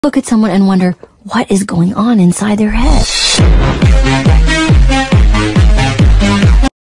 Look at someone and wonder what is going on inside their head.